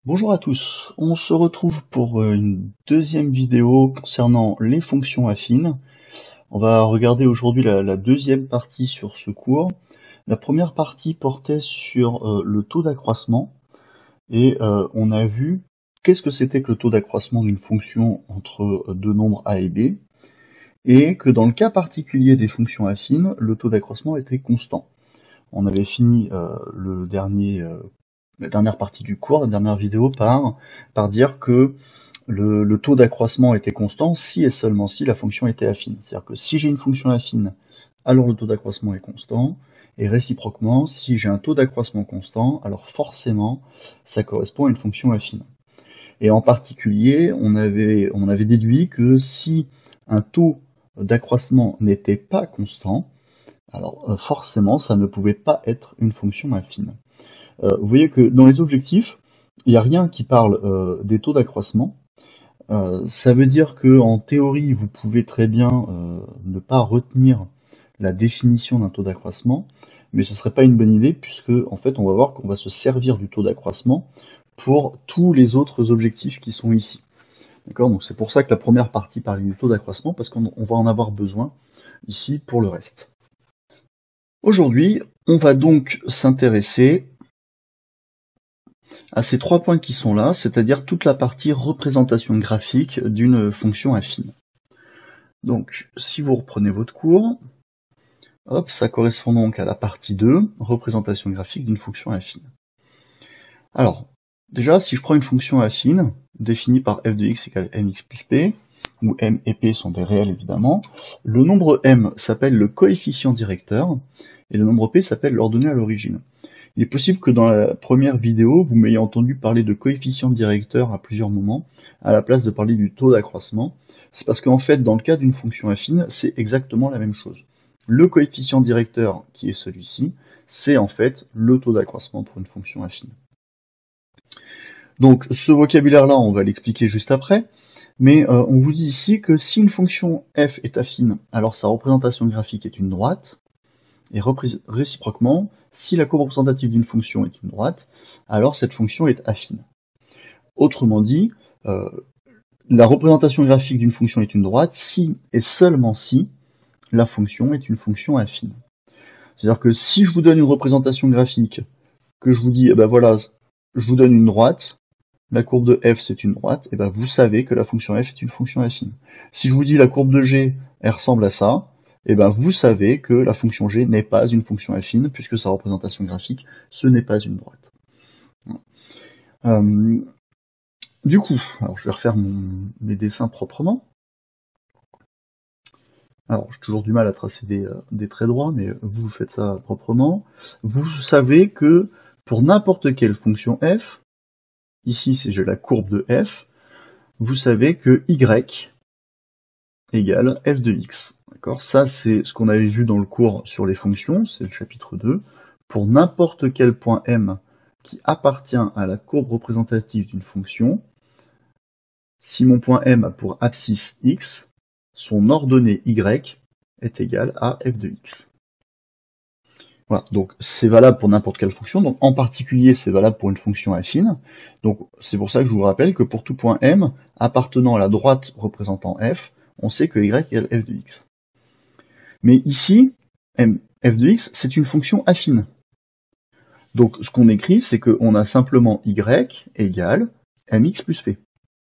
Bonjour à tous, on se retrouve pour une deuxième vidéo concernant les fonctions affines. On va regarder aujourd'hui la deuxième partie sur ce cours. La première partie portait sur le taux d'accroissement et on a vu qu'est-ce que c'était que le taux d'accroissement d'une fonction entre deux nombres a et b, et que dans le cas particulier des fonctions affines, le taux d'accroissement était constant. On avait fini la dernière partie du cours, la dernière vidéo, par dire que le taux d'accroissement était constant si et seulement si la fonction était affine. C'est-à-dire que si j'ai une fonction affine, alors le taux d'accroissement est constant, et réciproquement, si j'ai un taux d'accroissement constant, alors forcément, ça correspond à une fonction affine. Et en particulier, on avait déduit que si un taux d'accroissement n'était pas constant, alors forcément, ça ne pouvait pas être une fonction affine. Vous voyez que dans les objectifs, il n'y a rien qui parle des taux d'accroissement. Ça veut dire que en théorie, vous pouvez très bien ne pas retenir la définition d'un taux d'accroissement, mais ce serait pas une bonne idée puisque en fait, on va voir qu'on va se servir du taux d'accroissement pour tous les autres objectifs qui sont ici. D'accord? Donc c'est pour ça que la première partie parle du taux d'accroissement, parce qu'on va en avoir besoin ici pour le reste. Aujourd'hui, on va donc s'intéresser à ces trois points qui sont là, c'est-à-dire toute la partie représentation graphique d'une fonction affine. Donc, si vous reprenez votre cours, hop, ça correspond donc à la partie 2, représentation graphique d'une fonction affine. Alors, déjà, si je prends une fonction affine, définie par f de x égale mx plus p, où m et p sont des réels évidemment, le nombre m s'appelle le coefficient directeur, et le nombre p s'appelle l'ordonnée à l'origine. Il est possible que dans la première vidéo, vous m'ayez entendu parler de coefficient directeur à plusieurs moments, à la place de parler du taux d'accroissement. C'est parce qu'en fait, dans le cas d'une fonction affine, c'est exactement la même chose. Le coefficient directeur, qui est celui-ci, c'est en fait le taux d'accroissement pour une fonction affine. Donc ce vocabulaire-là, on va l'expliquer juste après, mais on vous dit ici que si une fonction f est affine, alors sa représentation graphique est une droite, et réciproquement, si la courbe représentative d'une fonction est une droite, alors cette fonction est affine. Autrement dit, la représentation graphique d'une fonction est une droite si et seulement si la fonction est une fonction affine. C'est-à-dire que si je vous donne une représentation graphique, que je vous dis, eh ben voilà, je vous donne une droite, la courbe de f c'est une droite, et ben vous savez que la fonction f est une fonction affine. Si je vous dis la courbe de g, elle ressemble à ça, et ben vous savez que la fonction g n'est pas une fonction affine, puisque sa représentation graphique, ce n'est pas une droite. Du coup, alors je vais refaire mes dessins proprement. Alors j'ai toujours du mal à tracer des traits droits, mais vous faites ça proprement. Vous savez que pour n'importe quelle fonction f, ici si j'ai la courbe de f, vous savez que y égale f de x. D'accord ? Ça, c'est ce qu'on avait vu dans le cours sur les fonctions, c'est le chapitre 2. Pour n'importe quel point m qui appartient à la courbe représentative d'une fonction, si mon point m a pour abscisse x, son ordonnée y est égale à f de x. Voilà, donc c'est valable pour n'importe quelle fonction, donc en particulier c'est valable pour une fonction affine. Donc c'est pour ça que je vous rappelle que pour tout point m appartenant à la droite représentant f, on sait que y égale f de x. Mais ici, f de x, c'est une fonction affine. Donc ce qu'on écrit, c'est qu'on a simplement y égale mx plus p.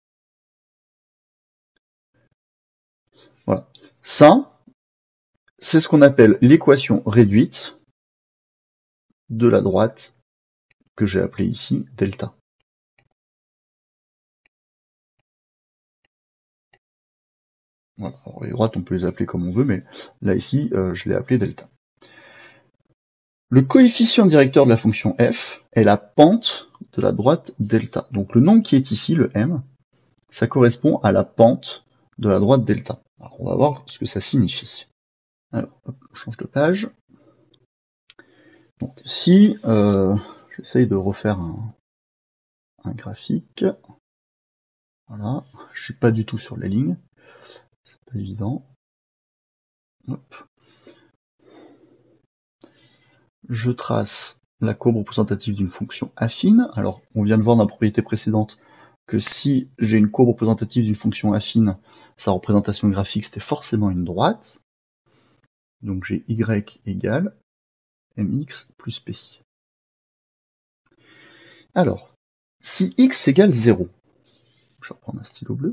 Voilà. Ça, c'est ce qu'on appelle l'équation réduite de la droite que j'ai appelée ici delta. Voilà. Alors, les droites, on peut les appeler comme on veut, mais là ici, je l'ai appelé delta. Le coefficient directeur de la fonction f est la pente de la droite delta. Donc le nombre qui est ici, le m, ça correspond à la pente de la droite delta. Alors, on va voir ce que ça signifie. Alors, hop, je change de page. Donc si j'essaye de refaire un graphique, voilà, je suis pas du tout sur la ligne, c'est pas évident. Hop. Je trace la courbe représentative d'une fonction affine. Alors, on vient de voir dans la propriété précédente que si j'ai une courbe représentative d'une fonction affine, sa représentation graphique, c'était forcément une droite. Donc j'ai y égale mx plus p. Alors, si x égale 0, je vais reprendre un stylo bleu.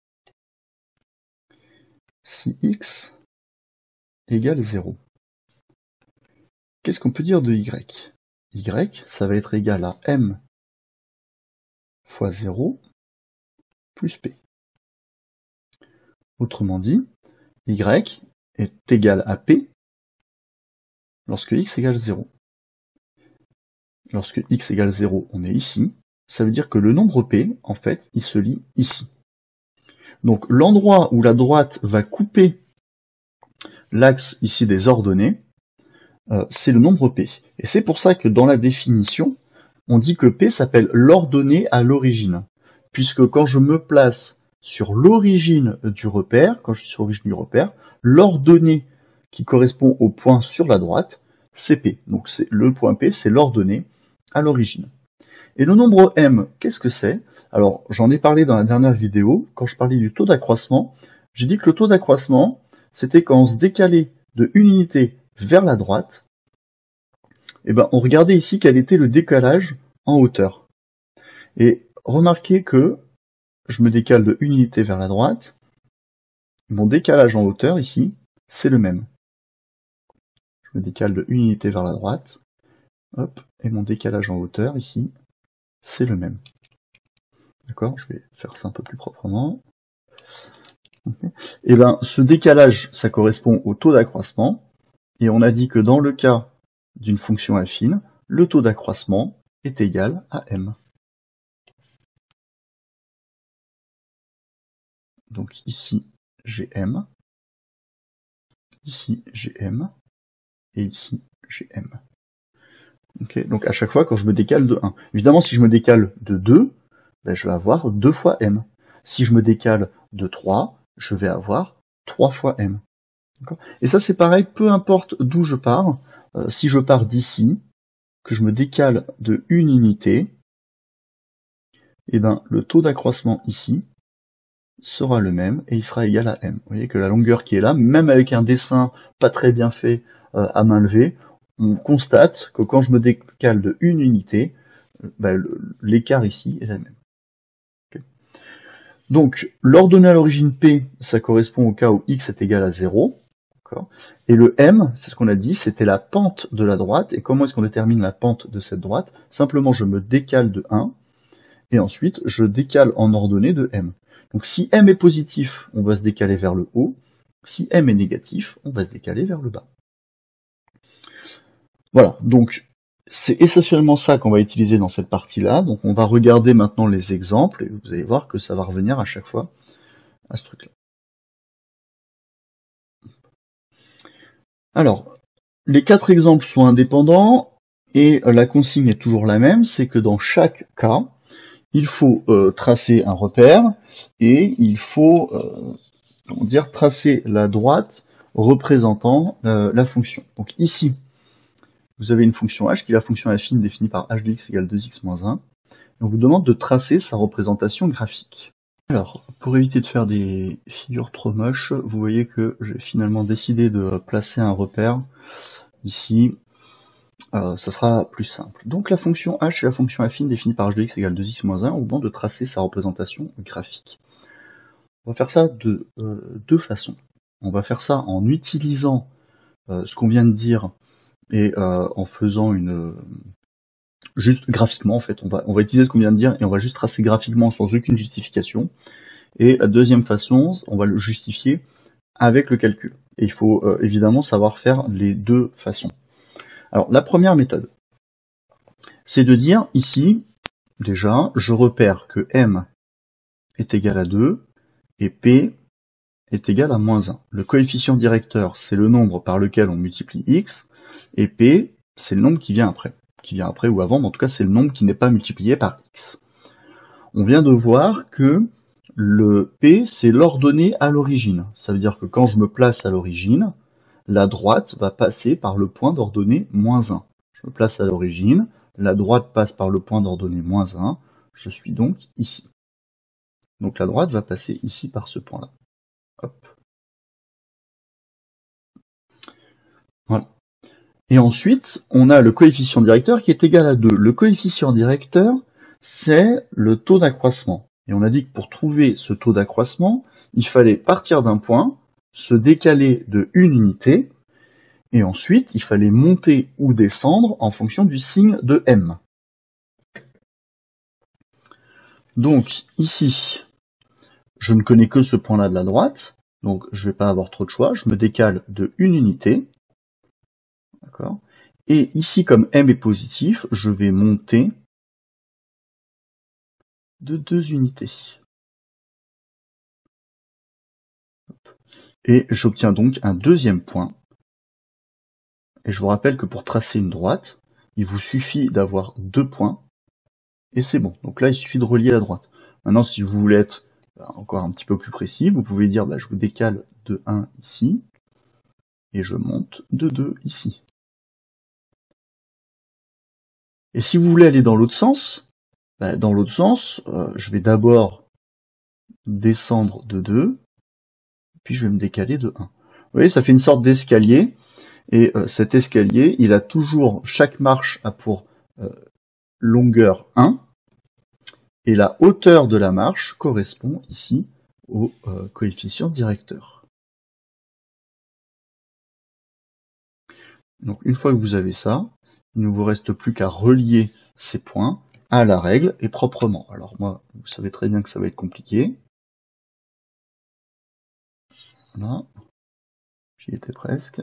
Si x égale 0, qu'est-ce qu'on peut dire de y? Y, ça va être égal à m fois 0 plus p. Autrement dit, y est égal à p lorsque x égale 0. Lorsque x égale 0, on est ici. Ça veut dire que le nombre p, en fait, il se lit ici. Donc l'endroit où la droite va couper l'axe ici des ordonnées, c'est le nombre p. Et c'est pour ça que dans la définition, on dit que p s'appelle l'ordonnée à l'origine. Puisque quand je me place sur l'origine du repère, l'ordonnée qui correspond au point sur la droite, c'est p. Donc le point p, c'est l'ordonnée à l'origine. Et le nombre m, qu'est-ce que c'est? Alors, j'en ai parlé dans la dernière vidéo, quand je parlais du taux d'accroissement, j'ai dit que le taux d'accroissement, c'était quand on se décalait de une unité vers la droite, et ben on regardait ici quel était le décalage en hauteur. Et remarquez que je me décale de une unité vers la droite, mon décalage en hauteur ici, c'est le même. Je me décale de une unité vers la droite, hop, et mon décalage en hauteur ici, c'est le même. D'accord, je vais faire ça un peu plus proprement. Okay. Et ben, ce décalage, ça correspond au taux d'accroissement, et on a dit que dans le cas d'une fonction affine, le taux d'accroissement est égal à m. Donc ici, j'ai m, ici, j'ai m, et ici, j'ai m. Okay. Donc à chaque fois, quand je me décale de 1. Évidemment, si je me décale de 2, ben, je vais avoir 2 fois m. Si je me décale de 3, je vais avoir 3 fois m. Et ça, c'est pareil, peu importe d'où je pars. Si je pars d'ici, que je me décale de une unité, et ben, le taux d'accroissement ici sera le même et il sera égal à m. Vous voyez que la longueur qui est là, même avec un dessin pas très bien fait à main levée, on constate que quand je me décale de une unité, ben, l'écart ici est le même. Okay. Donc, l'ordonnée à l'origine P, ça correspond au cas où x est égal à 0. Et le m, c'est ce qu'on a dit, c'était la pente de la droite. Et comment est-ce qu'on détermine la pente de cette droite? Simplement, je me décale de 1, et ensuite, je décale en ordonnée de m. Donc si m est positif, on va se décaler vers le haut. Si m est négatif, on va se décaler vers le bas. Voilà, donc c'est essentiellement ça qu'on va utiliser dans cette partie-là. Donc on va regarder maintenant les exemples, et vous allez voir que ça va revenir à chaque fois à ce truc-là. Alors, les 4 exemples sont indépendants, et la consigne est toujours la même, c'est que dans chaque cas, il faut tracer un repère, et il faut tracer la droite représentant la fonction. Donc ici, vous avez une fonction h qui est la fonction affine définie par h de x égale 2x moins 1. On vous demande de tracer sa représentation graphique. Alors, pour éviter de faire des figures trop moches, vous voyez que j'ai finalement décidé de placer un repère ici. Ça sera plus simple. Donc la fonction h est la fonction affine définie par h de x égale 2x moins 1. On vous demande de tracer sa représentation graphique. On va faire ça de deux façons. On va faire ça en utilisant ce qu'on vient de dire et en faisant juste graphiquement en fait. On va utiliser ce qu'on vient de dire et on va juste tracer graphiquement sans aucune justification. Et la deuxième façon, on va le justifier avec le calcul. Et il faut évidemment savoir faire les deux façons. Alors la première méthode, c'est de dire ici, déjà, je repère que m est égal à 2 et p est égal à moins 1. Le coefficient directeur, c'est le nombre par lequel on multiplie x, et p, c'est le nombre qui vient après. Qui vient après ou avant, mais en tout cas, c'est le nombre qui n'est pas multiplié par x. On vient de voir que le p, c'est l'ordonnée à l'origine. Ça veut dire que quand je me place à l'origine, la droite va passer par le point d'ordonnée moins 1. Je Je me place à l'origine, la droite passe par le point d'ordonnée -1, je suis donc ici. Donc la droite va passer ici par ce point-là. Hop. Voilà. Et ensuite, on a le coefficient directeur qui est égal à 2. Le coefficient directeur, c'est le taux d'accroissement. Et on a dit que pour trouver ce taux d'accroissement, il fallait partir d'un point, se décaler de 1 unité, et ensuite, il fallait monter ou descendre en fonction du signe de m. Donc ici, je ne connais que ce point-là de la droite, donc je ne vais pas avoir trop de choix, je me décale de 1 unité. D'accord. Et ici, comme m est positif, je vais monter de 2 unités. Et j'obtiens donc un deuxième point. Et je vous rappelle que pour tracer une droite, il vous suffit d'avoir 2 points, et c'est bon. Donc là, il suffit de relier la droite. Maintenant, si vous voulez être encore un petit peu plus précis, vous pouvez dire, je vous décale de 1 ici, et je monte de 2 ici. Et si vous voulez aller dans l'autre sens, je vais d'abord descendre de 2, puis je vais me décaler de 1. Vous voyez, ça fait une sorte d'escalier, et cet escalier, il a toujours, chaque marche a pour longueur 1, et la hauteur de la marche correspond ici au coefficient directeur. Donc une fois que vous avez ça, il ne vous reste plus qu'à relier ces points à la règle et proprement. Alors moi, vous savez très bien que ça va être compliqué. Voilà, j'y étais presque.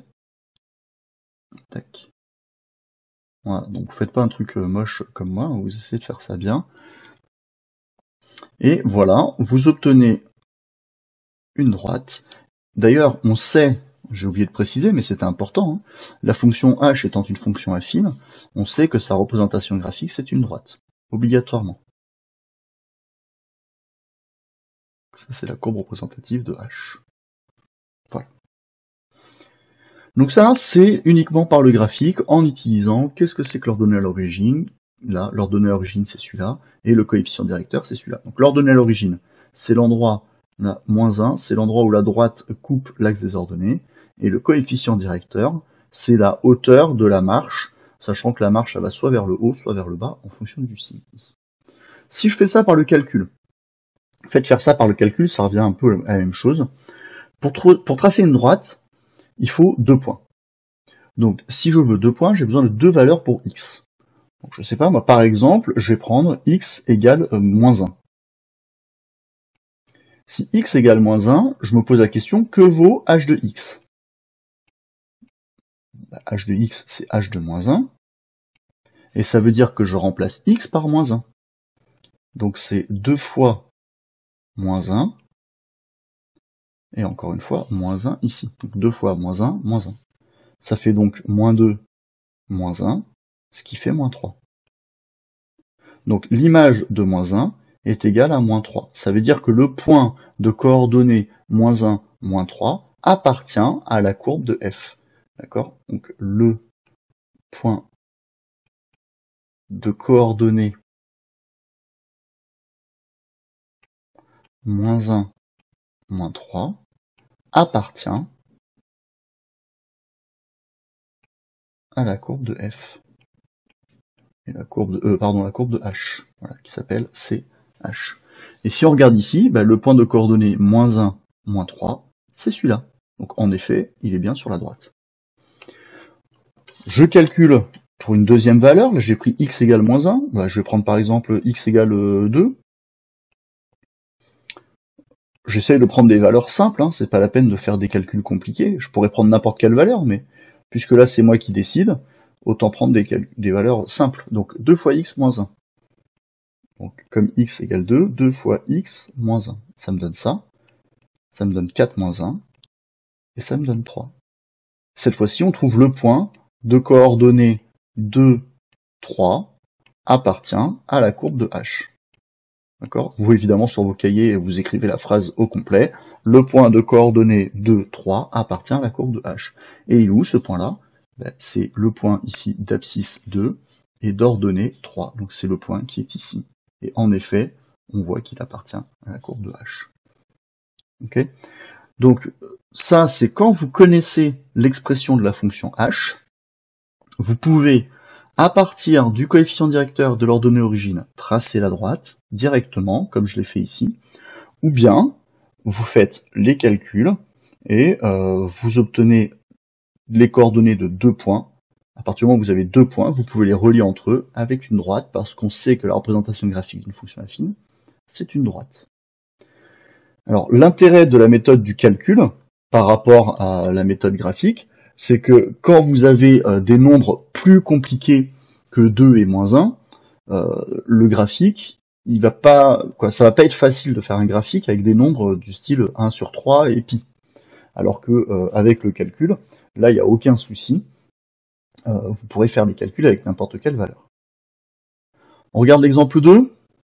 Tac. Voilà, donc vous faites pas un truc moche comme moi, vous essayez de faire ça bien. Et voilà, vous obtenez une droite. D'ailleurs, on sait, j'ai oublié de préciser, mais c'était important, la fonction h étant une fonction affine, on sait que sa représentation graphique, c'est une droite, obligatoirement. Ça, c'est la courbe représentative de h. Voilà. Donc ça, c'est uniquement par le graphique, en utilisant, qu'est-ce que c'est que l'ordonnée à l'origine? Là, l'ordonnée à l'origine, c'est celui-là, et le coefficient directeur, c'est celui-là. Donc l'ordonnée à l'origine, c'est l'endroit, là, -1, c'est l'endroit où la droite coupe l'axe des ordonnées, et le coefficient directeur, c'est la hauteur de la marche, sachant que la marche, elle va soit vers le haut, soit vers le bas, en fonction du signe. Si je fais ça par le calcul, faire ça par le calcul, ça revient un peu à la même chose. Pour tracer une droite, il faut 2 points. Donc, si je veux 2 points, j'ai besoin de 2 valeurs pour x. Donc, je sais pas, moi, par exemple, je vais prendre x égale -1. Si x égale -1, je me pose la question, que vaut h de x? H de x, c'est h de -1. Et ça veut dire que je remplace x par -1. Donc, c'est 2 fois -1. Et encore une fois, -1 ici. Donc 2 fois -1, -1. Ça fait donc -2, -1, ce qui fait -3. Donc l'image de -1 est égale à -3. Ça veut dire que le point de coordonnées -1, -3 appartient à la courbe de f. D'accord? Donc le point de coordonnées -1, -3 appartient à la courbe de f. Et la courbe de la courbe de h, voilà, qui s'appelle CH. Et si on regarde ici, le point de coordonnées -1, -3, c'est celui-là. Donc en effet, il est bien sur la droite. Je calcule pour une deuxième valeur, là j'ai pris x égale -1, je vais prendre par exemple x égale 2. J'essaye de prendre des valeurs simples, c'est pas la peine de faire des calculs compliqués. Je pourrais prendre n'importe quelle valeur, mais puisque là c'est moi qui décide, autant prendre des valeurs simples. Donc 2 fois x -1. Donc comme x égale 2, 2 fois x -1. Ça me donne ça. Ça me donne 4 -1. Et ça me donne 3. Cette fois-ci, on trouve le point de coordonnées 2, 3 appartient à la courbe de h. D'accord? Vous, évidemment, sur vos cahiers, vous écrivez la phrase au complet. Le point de coordonnées 2, 3 appartient à la courbe de h. Et il est où ce point-là? c'est le point ici d'abscisse 2 et d'ordonnée 3. Donc c'est le point qui est ici. Et en effet, on voit qu'il appartient à la courbe de H. Okay, donc ça, c'est quand vous connaissez l'expression de la fonction H, vous pouvez, à partir du coefficient directeur de l'ordonnée origine, tracer la droite directement, comme je l'ai fait ici, ou bien vous faites les calculs et vous obtenez les coordonnées de 2 points. À partir du moment où vous avez 2 points, vous pouvez les relier entre eux avec une droite, parce qu'on sait que la représentation graphique d'une fonction affine, c'est une droite. Alors, l'intérêt de la méthode du calcul par rapport à la méthode graphique, c'est que quand vous avez des nombres plus compliqués que 2 et moins 1, le graphique, ça va pas être facile de faire un graphique avec des nombres du style 1 sur 3 et pi. Alors que avec le calcul, là, il n'y a aucun souci. Vous pourrez faire les calculs avec n'importe quelle valeur. On regarde l'exemple 2.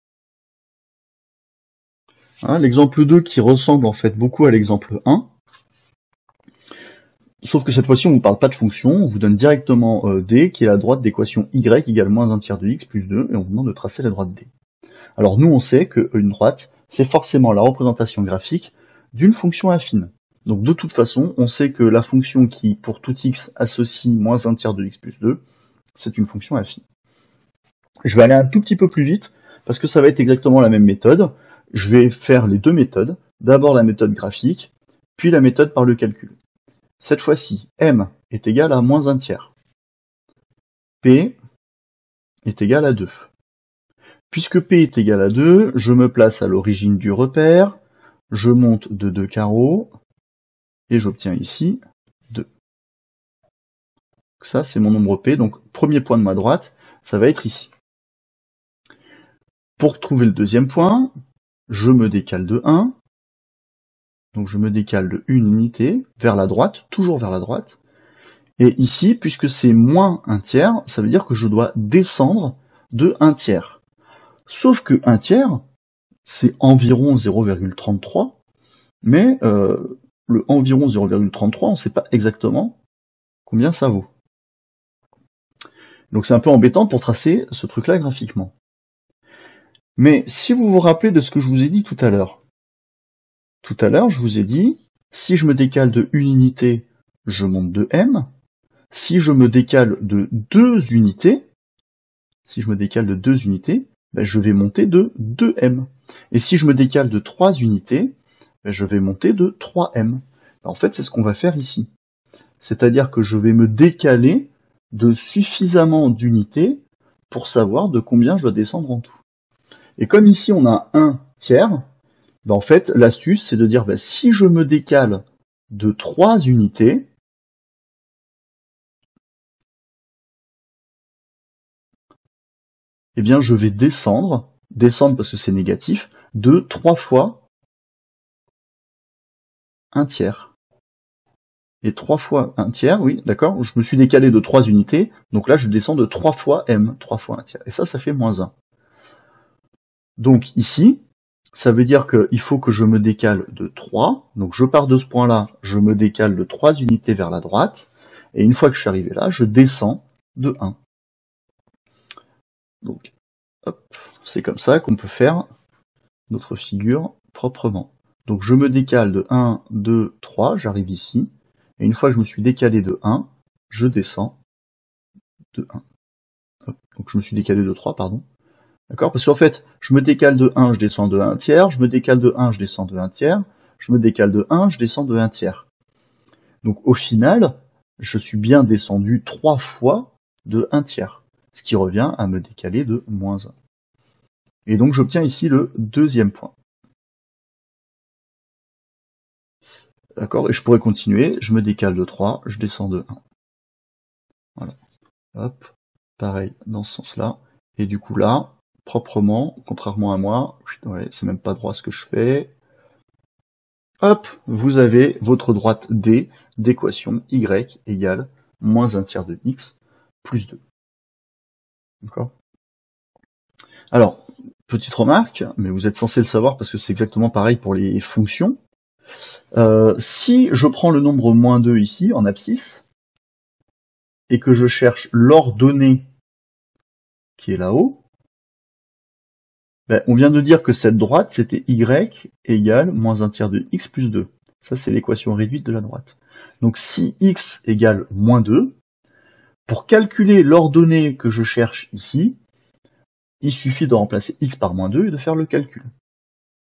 L'exemple 2 qui ressemble en fait beaucoup à l'exemple 1. Sauf que cette fois-ci, on ne vous parle pas de fonction, on vous donne directement D, qui est la droite d'équation y égale moins 1 tiers de x plus 2, et on vous demande de tracer la droite D. Alors nous, on sait qu'une droite, c'est forcément la représentation graphique d'une fonction affine. Donc de toute façon, on sait que la fonction qui, pour tout x, associe moins 1 tiers de x plus 2, c'est une fonction affine. Je vais aller un tout petit peu plus vite, parce que ça va être exactement la même méthode. Je vais faire les deux méthodes. D'abord la méthode graphique, puis la méthode par le calcul. Cette fois-ci, m est égal à moins 1 tiers. P est égal à 2. Puisque P est égal à 2, je me place à l'origine du repère, je monte de 2 carreaux, et j'obtiens ici 2. Ça, c'est mon nombre P, donc premier point de ma droite, ça va être ici. Pour trouver le deuxième point, je me décale de 1, donc je me décale de 1 unité vers la droite, toujours vers la droite, et ici, puisque c'est moins 1 tiers, ça veut dire que je dois descendre de 1 tiers. Sauf que 1 tiers, c'est environ 0,33, mais le environ 0,33, on ne sait pas exactement combien ça vaut. Donc c'est un peu embêtant pour tracer ce truc-là graphiquement. Mais si vous vous rappelez de ce que je vous ai dit tout à l'heure, je vous ai dit, si je me décale de 1 unité, je monte de m. Si je me décale de 2 unités, ben je vais monter de 2m. Et si je me décale de 3 unités, ben je vais monter de 3m. En fait, c'est ce qu'on va faire ici. C'est-à-dire que je vais me décaler de suffisamment d'unités pour savoir de combien je dois descendre en tout. Et comme ici on a 1 tiers, ben en fait, l'astuce, c'est de dire, ben, si je me décale de 3 unités, eh bien, je vais descendre parce que c'est négatif, de 3 fois 1 tiers. Et 3 fois 1 tiers, oui, d'accord, je me suis décalé de 3 unités, donc là, je descends de 3 fois m, 3 fois 1 tiers. Et ça fait moins 1. Donc ici, ça veut dire qu'il faut que je me décale de 3. Donc je pars de ce point-là, je me décale de 3 unités vers la droite. Et une fois que je suis arrivé là, je descends de 1. Donc, hop, c'est comme ça qu'on peut faire notre figure proprement. Donc je me décale de 1, 2, 3, j'arrive ici. Et une fois que je me suis décalé de 1, je descends de 1. Hop, donc je me suis décalé de 3, pardon. D'accord? Parce qu'en fait, je me décale de 1, je descends de 1 tiers, je me décale de 1, je descends de 1 tiers, je me décale de 1, je descends de 1 tiers. Donc au final, je suis bien descendu 3 fois de 1 tiers, ce qui revient à me décaler de moins 1. Et donc j'obtiens ici le deuxième point. D'accord? Et je pourrais continuer, je me décale de 3, je descends de 1. Voilà. Hop, pareil dans ce sens-là. Et du coup là, proprement, contrairement à moi, ouais, c'est même pas droit ce que je fais. Hop, vous avez votre droite D d'équation y égale moins 1 tiers de x plus 2. D'accord? Alors, petite remarque, mais vous êtes censé le savoir parce que c'est exactement pareil pour les fonctions. Si je prends le nombre moins 2 ici, en abscisse, et que je cherche l'ordonnée qui est là-haut, ben, on vient de dire que cette droite, c'était y égale moins 1 tiers de x plus 2. Ça, c'est l'équation réduite de la droite. Donc si x égale moins 2, pour calculer l'ordonnée que je cherche ici, il suffit de remplacer x par moins 2 et de faire le calcul. D'accord ?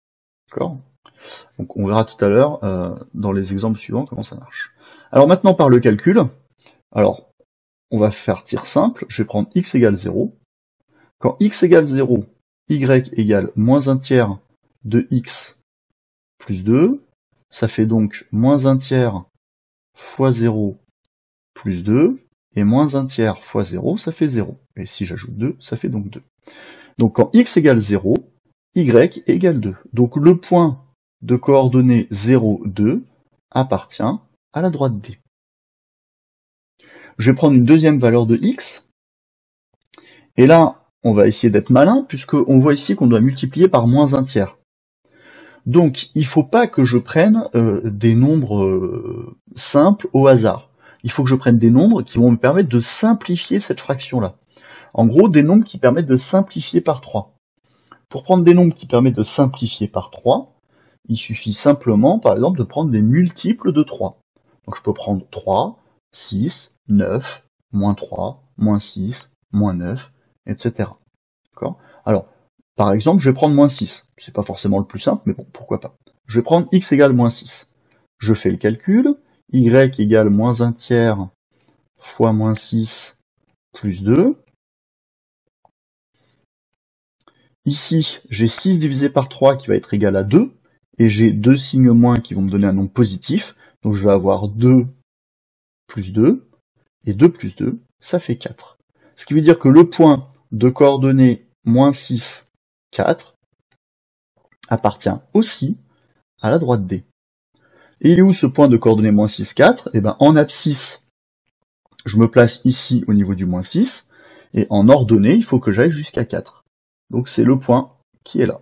Donc on verra tout à l'heure dans les exemples suivants comment ça marche. Alors maintenant par le calcul, alors on va faire tir simple, je vais prendre x égale 0. Quand x égale 0, y égale moins 1 tiers de x plus 2, ça fait donc moins 1 tiers fois 0 plus 2, et moins 1 tiers fois 0, ça fait 0. Et si j'ajoute 2, ça fait donc 2. Donc quand x égale 0, y égale 2. Donc le point de coordonnées 0, 2 appartient à la droite D. Je vais prendre une deuxième valeur de x, et là, on va essayer d'être malin, puisqu'on voit ici qu'on doit multiplier par moins 1 tiers. Donc, il ne faut pas que je prenne des nombres simples au hasard. Il faut que je prenne des nombres qui vont me permettre de simplifier cette fraction-là. En gros, des nombres qui permettent de simplifier par 3. Pour prendre des nombres qui permettent de simplifier par 3, il suffit simplement, par exemple, de prendre des multiples de 3. Donc je peux prendre 3, 6, 9, moins 3, moins 6, moins 9, etc. D'accord ? Alors, par exemple, je vais prendre moins 6. C'est pas forcément le plus simple, mais bon, pourquoi pas. Je vais prendre x égale moins 6. Je fais le calcul. Y égale moins 1 tiers fois moins 6 plus 2. Ici, j'ai 6 divisé par 3 qui va être égal à 2. Et j'ai deux signes moins qui vont me donner un nombre positif. Donc je vais avoir 2 plus 2. Et 2 plus 2, ça fait 4. Ce qui veut dire que le point de coordonnées moins 6, 4 appartient aussi à la droite D. Et il est où ce point de coordonnées moins 6, 4 ? Eh bien, en abscisse, je me place ici au niveau du moins 6, et en ordonnée, il faut que j'aille jusqu'à 4. Donc c'est le point qui est là.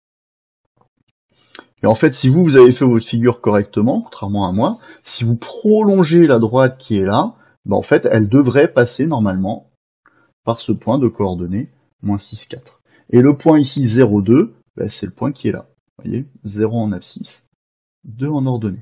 Et en fait, si vous avez fait votre figure correctement, contrairement à moi, si vous prolongez la droite qui est là, ben en fait, elle devrait passer normalement par ce point de coordonnées moins 6, 4. Et le point ici 0, 2, ben c'est le point qui est là. Vous voyez, 0 en abscisse, 2 en ordonnée.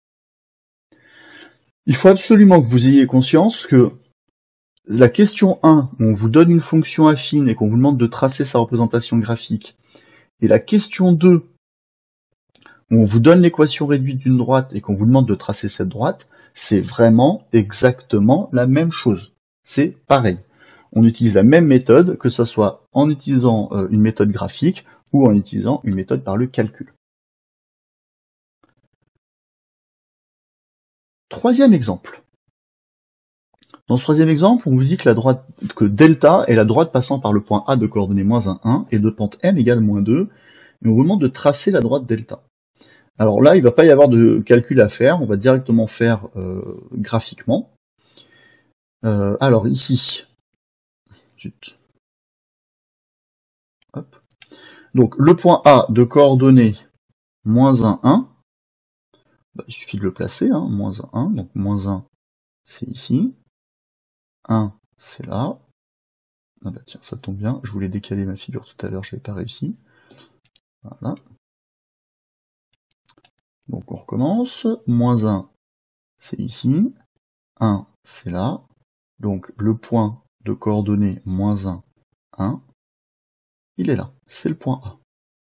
Il faut absolument que vous ayez conscience que la question 1, où on vous donne une fonction affine et qu'on vous demande de tracer sa représentation graphique, et la question 2, où on vous donne l'équation réduite d'une droite et qu'on vous demande de tracer cette droite, c'est vraiment exactement la même chose. C'est pareil. On utilise la même méthode, que ce soit en utilisant une méthode graphique ou en utilisant une méthode par le calcul. Troisième exemple. Dans ce troisième exemple, on vous dit que delta est la droite passant par le point A de coordonnées moins 1, 1 et de pente m égale moins 2, et on vous demande de tracer la droite delta. Alors là, il ne va pas y avoir de calcul à faire, on va directement faire graphiquement. Alors ici, hop. Donc le point A de coordonnées moins 1, 1, bah, il suffit de le placer, hein, moins 1, 1, donc moins 1 c'est ici, 1 c'est là. Ah bah tiens, ça tombe bien, je voulais décaler ma figure tout à l'heure, je n'avais pas réussi. Voilà. Donc on recommence, moins 1 c'est ici, 1 c'est là, donc le point de coordonnées moins 1, 1, il est là, c'est le point A.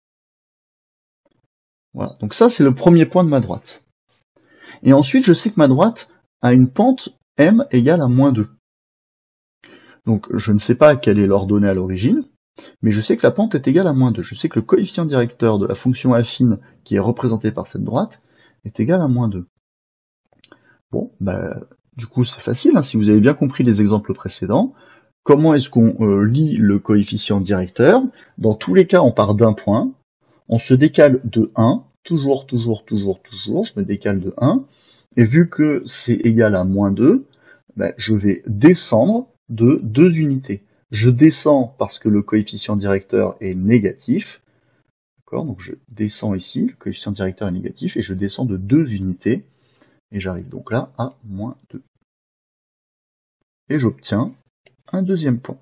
Voilà, donc ça c'est le premier point de ma droite. Et ensuite je sais que ma droite a une pente m égale à moins 2. Donc je ne sais pas quelle est l'ordonnée à l'origine, mais je sais que la pente est égale à moins 2. Je sais que le coefficient directeur de la fonction affine qui est représentée par cette droite est égal à moins 2. Bon, bah, du coup c'est facile, hein, si vous avez bien compris les exemples précédents. Comment est-ce qu'on lit le coefficient directeur? Dans tous les cas, on part d'un point, on se décale de 1, toujours, je me décale de 1, et vu que c'est égal à moins 2, ben, je vais descendre de 2 unités. Je descends parce que le coefficient directeur est négatif, d'accord? Donc je descends ici, le coefficient directeur est négatif, et je descends de 2 unités, et j'arrive donc là à moins 2. et j'obtiens un deuxième point.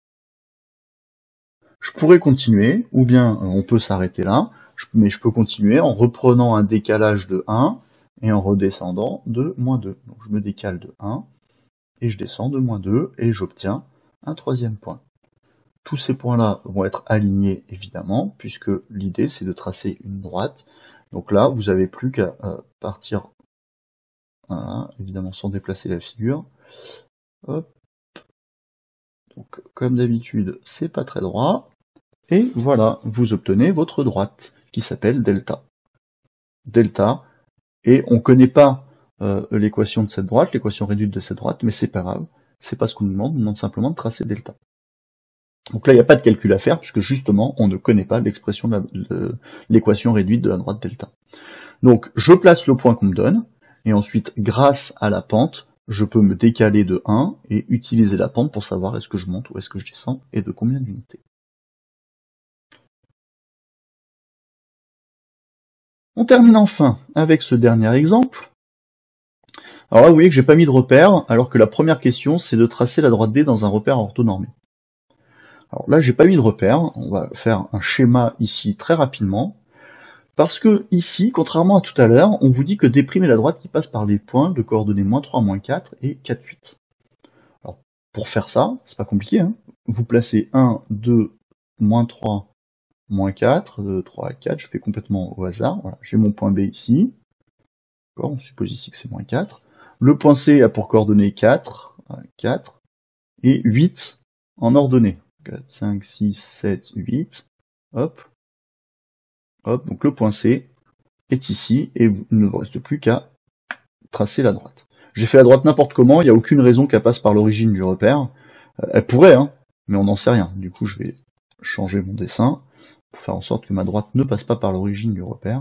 Je pourrais continuer, ou bien on peut s'arrêter là, mais je peux continuer en reprenant un décalage de 1 et en redescendant de moins 2. Donc je me décale de 1 et je descends de moins 2 et j'obtiens un troisième point. Tous ces points-là vont être alignés évidemment, puisque l'idée c'est de tracer une droite. Donc là, vous n'avez plus qu'à partir, voilà, évidemment sans déplacer la figure. Hop. Donc comme d'habitude, c'est pas très droit. Et voilà, vous obtenez votre droite, qui s'appelle delta. Delta, et on ne connaît pas l'équation de cette droite, l'équation réduite de cette droite, mais c'est pas grave, c'est pas ce qu'on nous demande simplement de tracer delta. Donc là, il n'y a pas de calcul à faire, puisque justement, on ne connaît pas l'expression de l'équation réduite de la droite delta. Donc, je place le point qu'on me donne, et ensuite, grâce à la pente, je peux me décaler de 1 et utiliser la pente pour savoir est-ce que je monte ou est-ce que je descends, et de combien d'unités. On termine enfin avec ce dernier exemple. Alors là, vous voyez que j'ai pas mis de repère, alors que la première question, c'est de tracer la droite D dans un repère orthonormé. Alors là, j'ai pas mis de repère, on va faire un schéma ici très rapidement, parce que ici, contrairement à tout à l'heure, on vous dit que D' est la droite qui passe par les points de coordonnées -3, -4 et 4, 8. Alors, pour faire ça, c'est pas compliqué, hein. Vous placez 1, 2, -3, -4, 2, 3, 4, je fais complètement au hasard, voilà. J'ai mon point B ici, on suppose ici que c'est -4. Le point C a pour coordonnées 4, 4, et 8 en ordonnée. 4, 5, 6, 7, 8. Hop. Hop. Donc le point C est ici, et il ne vous reste plus qu'à tracer la droite. J'ai fait la droite n'importe comment, il n'y a aucune raison qu'elle passe par l'origine du repère. Elle pourrait, hein, mais on n'en sait rien. Du coup, je vais changer mon dessin pour faire en sorte que ma droite ne passe pas par l'origine du repère.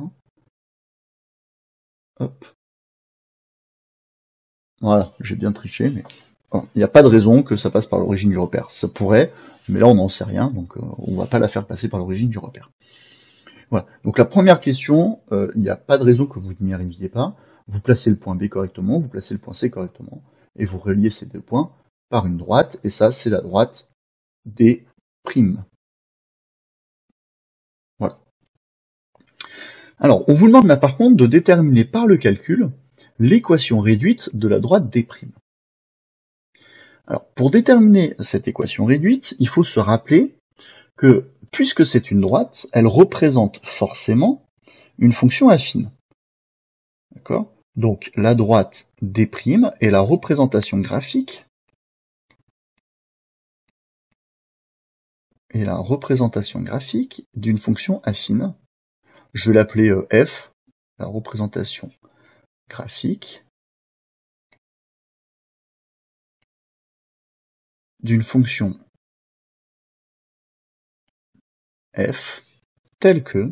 Hop. Voilà, j'ai bien triché, mais il n'y a pas de raison que ça passe par l'origine du repère. Ça pourrait, mais là on n'en sait rien, donc on va pas la faire passer par l'origine du repère. Voilà. Donc la première question, il n'y a pas de raison que vous n'y arriviez pas. Vous placez le point B correctement, vous placez le point C correctement, et vous reliez ces deux points par une droite, et ça c'est la droite D'. Voilà. Alors, on vous demande là par contre de déterminer par le calcul l'équation réduite de la droite D'. Alors, pour déterminer cette équation réduite, il faut se rappeler que, puisque c'est une droite, elle représente forcément une fonction affine. D'accord ? Donc, la droite D' est la représentation graphique d'une fonction affine. Je vais l'appeler f, la représentation graphique d'une fonction f telle que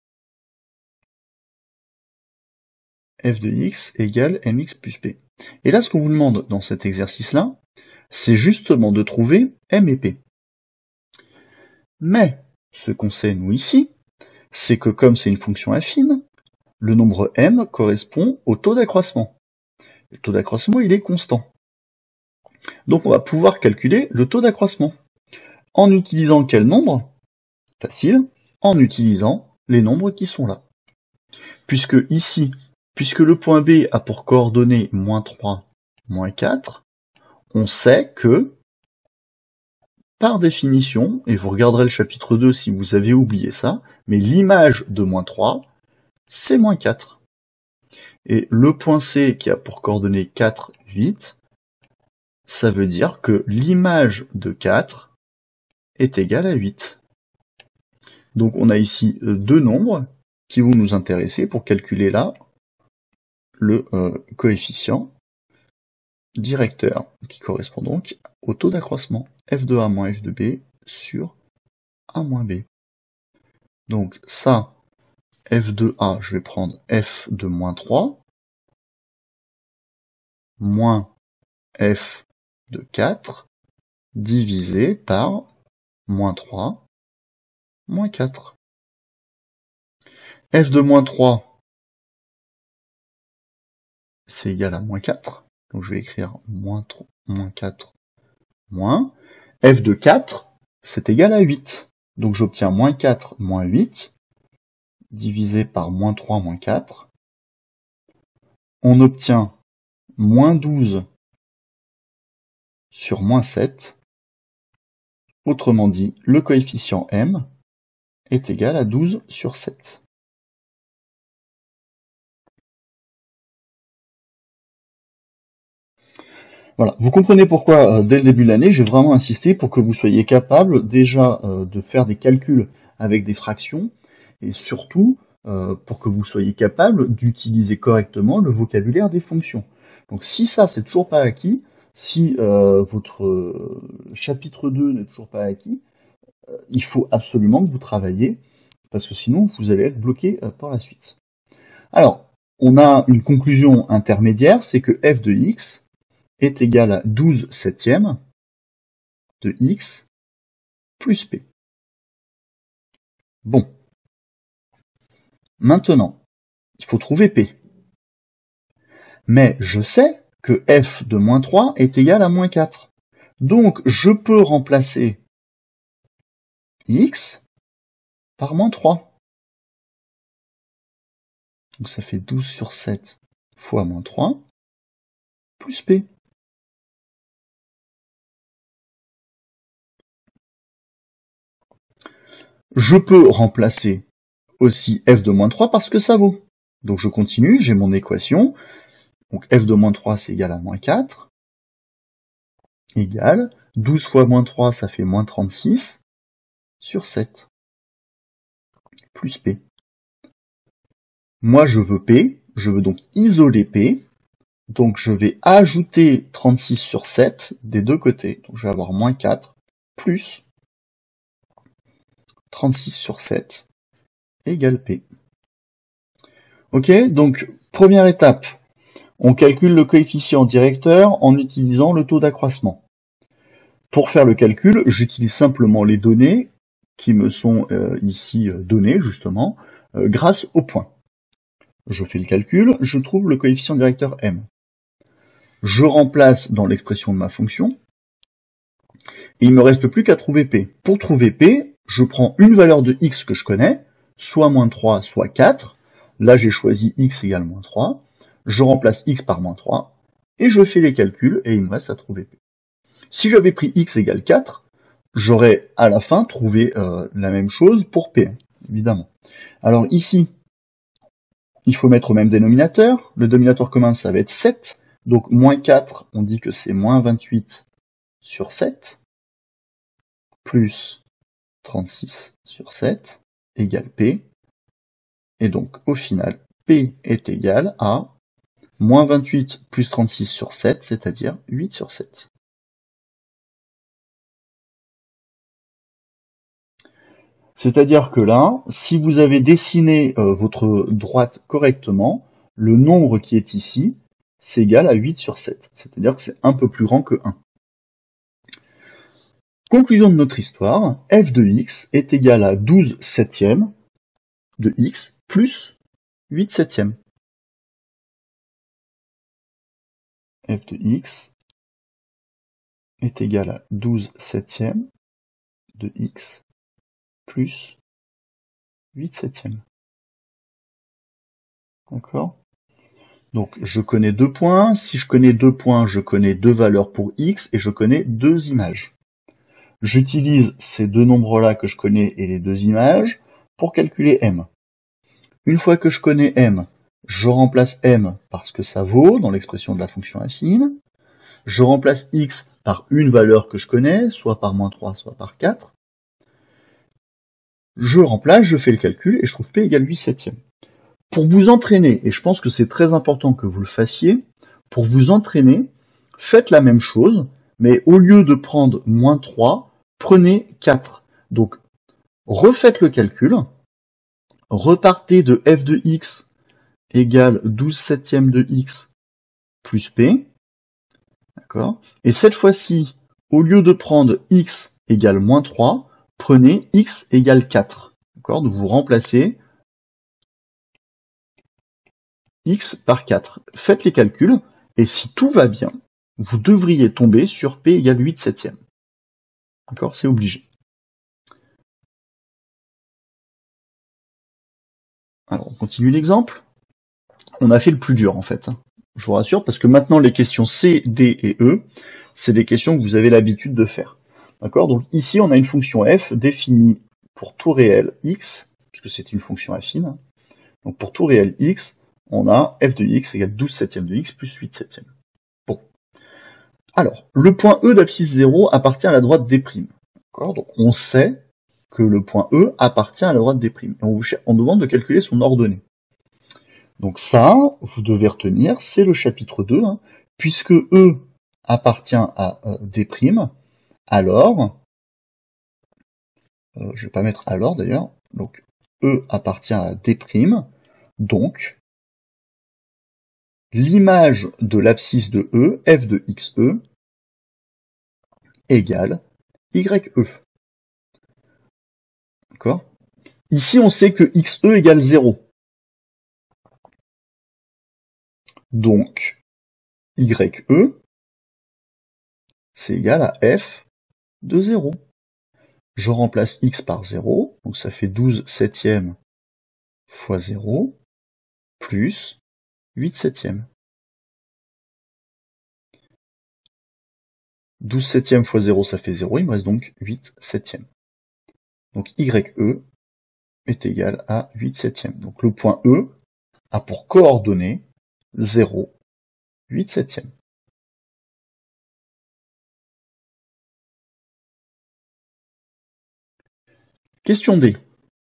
f de x égale mx plus p. Et là, ce qu'on vous demande dans cet exercice-là, c'est justement de trouver m et p. Mais, ce qu'on sait, nous, ici, c'est que comme c'est une fonction affine, le nombre m correspond au taux d'accroissement. Le taux d'accroissement, il est constant. Donc, on va pouvoir calculer le taux d'accroissement. En utilisant quel nombre? Facile. En utilisant les nombres qui sont là. Puisque ici, puisque le point B a pour coordonnées -3, -4, on sait que, par définition, et vous regarderez le chapitre 2 si vous avez oublié ça, mais l'image de -3, c'est -4. Et le point C qui a pour coordonnées 4, 8, ça veut dire que l'image de 4 est égale à 8. Donc on a ici deux nombres qui vont nous intéresser pour calculer là le coefficient directeur, qui correspond donc au taux d'accroissement f de A moins f de B sur A moins B. Donc ça, f de A, je vais prendre f de moins 3, moins f de 4, divisé par moins 3, moins 4. F de moins 3, c'est égal à moins 4. Donc je vais écrire moins 4 moins, f de 4, c'est égal à 8. Donc j'obtiens moins 4 moins 8, divisé par moins 3 moins 4. On obtient moins 12 sur moins 7. Autrement dit, le coefficient m est égal à 12 sur 7. Voilà, vous comprenez pourquoi, dès le début de l'année, j'ai vraiment insisté pour que vous soyez capable déjà de faire des calculs avec des fractions, et surtout pour que vous soyez capable d'utiliser correctement le vocabulaire des fonctions. Donc si ça, c'est toujours pas acquis, si votre chapitre 2 n'est toujours pas acquis, il faut absolument que vous travailliez, parce que sinon vous allez être bloqué par la suite. Alors, on a une conclusion intermédiaire, c'est que f de x est égal à 12 septièmes de x plus p. Bon. Maintenant, il faut trouver p. Mais je sais que f de moins 3 est égal à moins 4. Donc, je peux remplacer x par moins 3. Donc, ça fait 12 sur 7 fois moins 3 plus p. Je peux remplacer aussi f de moins 3 parce que ça vaut. Donc je continue, j'ai mon équation. Donc f de moins 3 c'est égal à moins 4. Égale 12 fois moins 3 ça fait moins 36 sur 7. Plus p. Moi je veux p, je veux donc isoler p. Donc je vais ajouter 36 sur 7 des deux côtés. Donc je vais avoir moins 4 plus 36 sur 7 égale p. Ok, donc première étape, on calcule le coefficient directeur en utilisant le taux d'accroissement. Pour faire le calcul, j'utilise simplement les données qui me sont ici données justement grâce au point. Je fais le calcul, je trouve le coefficient directeur m. Je remplace dans l'expression de ma fonction, et il me reste plus qu'à trouver p. Pour trouver p, je prends une valeur de x que je connais, soit moins 3, soit 4. Là, j'ai choisi x égale moins 3. Je remplace x par moins 3, et je fais les calculs, et il me reste à trouver p. Si j'avais pris x égale 4, j'aurais à la fin trouvé la même chose pour p, évidemment. Alors ici, il faut mettre au même dénominateur. Le dénominateur commun, ça va être 7. Donc moins 4, on dit que c'est moins 28 sur 7, plus 36 sur 7, égale p. Et donc au final, p est égal à moins 28 plus 36 sur 7, c'est-à-dire 8 sur 7. C'est-à-dire que là, si vous avez dessiné votre droite correctement, le nombre qui est ici, c'est égal à 8 sur 7. C'est-à-dire que c'est un peu plus grand que 1. Conclusion de notre histoire, f de x est égal à 12 septièmes de x plus 8 septièmes. f de x est égal à 12 septièmes de x plus 8 septièmes. D'accord ? Donc je connais 2 points. Si je connais 2 points, je connais 2 valeurs pour x et je connais 2 images. J'utilise ces deux nombres-là que je connais et les 2 images pour calculer m. Une fois que je connais m, je remplace m par ce que ça vaut dans l'expression de la fonction affine. Je remplace x par une valeur que je connais, soit par moins 3, soit par 4. Je remplace, je fais le calcul et je trouve p égale 8 septièmes. Pour vous entraîner, et je pense que c'est très important que vous le fassiez, pour vous entraîner, faites la même chose, mais au lieu de prendre moins 3, prenez 4. Donc, refaites le calcul, repartez de f de x égale 12 septièmes de x plus p, d'accord ? Et cette fois-ci, au lieu de prendre x égale moins 3, prenez x égale 4. D'accord ? Donc vous remplacez x par 4. Faites les calculs, et si tout va bien, vous devriez tomber sur P égale 8 septièmes. D'accord? C'est obligé. Alors, on continue l'exemple. On a fait le plus dur, en fait. Je vous rassure, parce que maintenant, les questions C, D et E, c'est des questions que vous avez l'habitude de faire. D'accord? Donc ici, on a une fonction f définie pour tout réel x, puisque c'est une fonction affine. Donc pour tout réel x, on a f de x égale 12 septièmes de x plus 8 septièmes. Bon. Alors, le point E d'abscisse 0 appartient à la droite D'. D'accord? Donc on sait que le point E appartient à la droite D'. On demande de calculer son ordonnée. Donc ça, vous devez retenir, c'est le chapitre 2, hein, puisque E appartient à D', alors, je vais pas mettre alors d'ailleurs, donc E appartient à D', donc l'image de l'abscisse de E, f de xe, égale ye. D'accord? Ici, on sait que xe égale 0. Donc, ye, c'est égal à f de 0. Je remplace x par 0, donc ça fait 12 septièmes fois 0, plus 8 septièmes. 12 septièmes fois 0, ça fait 0, il me reste donc 8 septièmes. Donc ye est égal à 8 septièmes. Donc le point E a pour coordonnées 0, 8 septièmes. Question D.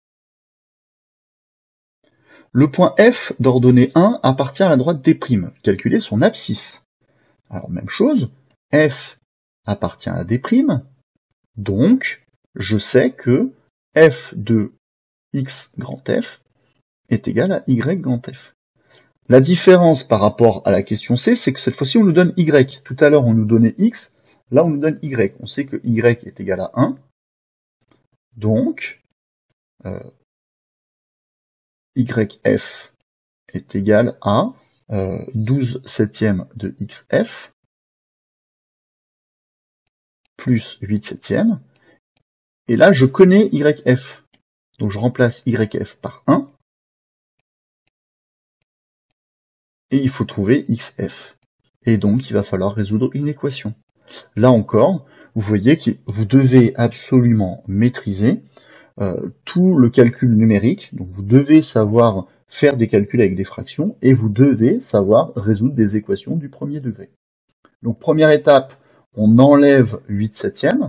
Le point F d'ordonnée 1 appartient à la droite D'. Calculez son abscisse. Alors même chose, F appartient à D', donc je sais que f de x grand F est égal à y grand F. La différence par rapport à la question C, c'est que cette fois-ci on nous donne y. Tout à l'heure on nous donnait x, là on nous donne y. On sait que y est égal à 1, donc yf est égal à 12 septièmes de xf plus 8 septièmes. Et là, je connais yf. Donc je remplace yf par 1. Et il faut trouver xf. Et donc, il va falloir résoudre une équation. Là encore, vous voyez que vous devez absolument maîtriser tout le calcul numérique. Donc vous devez savoir faire des calculs avec des fractions et vous devez savoir résoudre des équations du premier degré. Donc première étape, on enlève 8 septièmes.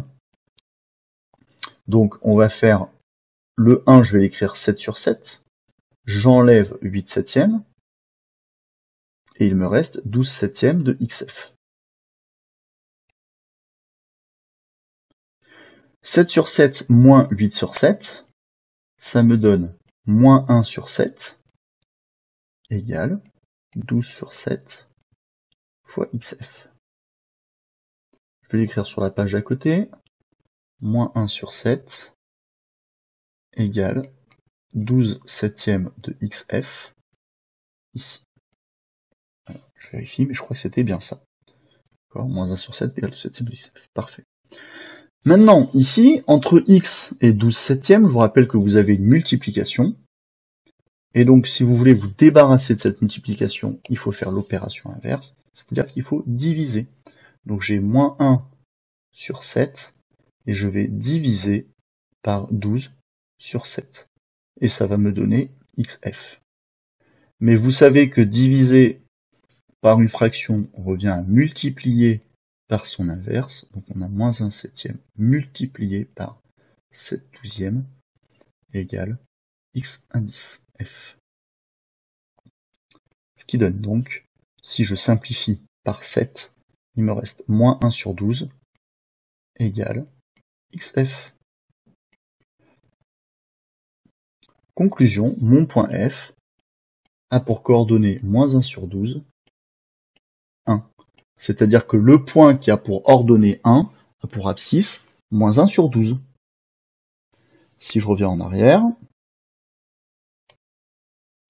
Donc on va faire le 1, je vais l'écrire 7 sur 7. J'enlève 8 septièmes. Et il me reste 12 septièmes de xf. 7 sur 7 moins 8 sur 7, ça me donne moins 1 sur 7 égale 12 sur 7 fois xf. Je vais l'écrire sur la page d'à côté. Moins 1 sur 7 égale 12 septièmes de xf ici. Alors, je vérifie, mais je crois que c'était bien ça. Moins 1 sur 7 égale 12 septièmes de xf. Parfait. Maintenant, ici, entre x et 12 septièmes, je vous rappelle que vous avez une multiplication. Et donc, si vous voulez vous débarrasser de cette multiplication, il faut faire l'opération inverse, c'est-à-dire qu'il faut diviser. Donc j'ai moins 1 sur 7, et je vais diviser par 12 sur 7. Et ça va me donner xf. Mais vous savez que diviser par une fraction revient à multiplier par son inverse, donc on a moins 1 septième multiplié par 7 douzièmes égale x indice f. Ce qui donne donc, si je simplifie par 7, il me reste moins 1 sur 12 égale xf. Conclusion, mon point F a pour coordonnée moins 1 sur 12, 1. C'est-à-dire que le point qui a pour ordonnée 1 a pour abscisse moins 1 sur 12. Si je reviens en arrière,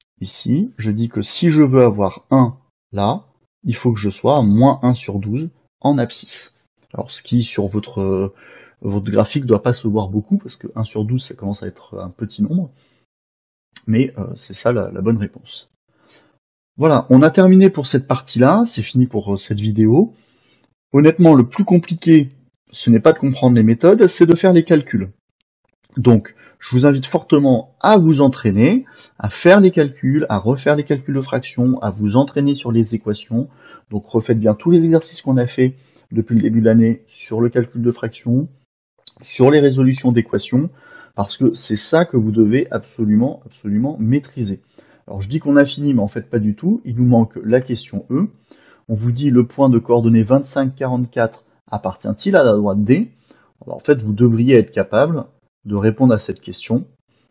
ici, je dis que si je veux avoir 1 là, il faut que je sois à moins 1 sur 12, en abscisse. Alors ce qui sur votre graphique ne doit pas se voir beaucoup, parce que 1 sur 12 ça commence à être un petit nombre, mais c'est ça la bonne réponse. Voilà, on a terminé pour cette partie-là, c'est fini pour cette vidéo. Honnêtement, le plus compliqué, ce n'est pas de comprendre les méthodes, c'est de faire les calculs. Donc, je vous invite fortement à vous entraîner, à faire les calculs, à refaire les calculs de fractions, à vous entraîner sur les équations. Donc, refaites bien tous les exercices qu'on a fait depuis le début de l'année sur le calcul de fractions, sur les résolutions d'équations, parce que c'est ça que vous devez absolument maîtriser. Alors, je dis qu'on a fini, mais en fait pas du tout. Il nous manque la question E. On vous dit le point de coordonnées 25, 44 appartient-il à la droite D? Alors, en fait, vous devriez être capable de répondre à cette question.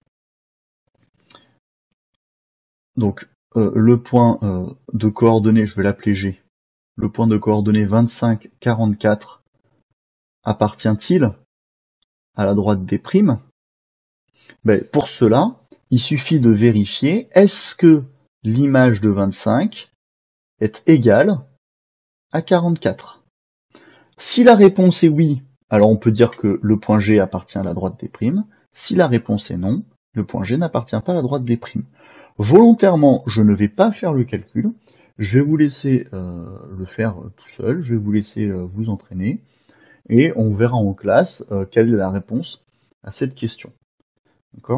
Donc, le point de coordonnées, je vais l'appeler G. Le point de coordonnées 25, 44 appartient-il à la droite D'? Ben, pour cela, il suffit de vérifier est-ce que l'image de 25 est égale à 44. Si la réponse est oui, alors on peut dire que le point G appartient à la droite D'. Si la réponse est non, le point G n'appartient pas à la droite D'. Volontairement, je ne vais pas faire le calcul, je vais vous laisser le faire tout seul, je vais vous laisser vous entraîner, et on verra en classe quelle est la réponse à cette question. D'accord ?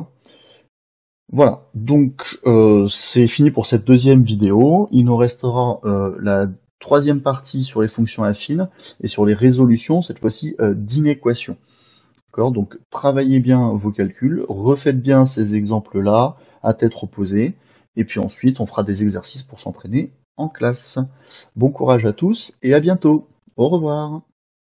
Voilà, donc c'est fini pour cette deuxième vidéo. Il nous restera la troisième partie sur les fonctions affines et sur les résolutions, cette fois-ci d'inéquations. D'accord ? Donc travaillez bien vos calculs, refaites bien ces exemples-là à tête reposée, et puis ensuite on fera des exercices pour s'entraîner en classe. Bon courage à tous et à bientôt. Au revoir.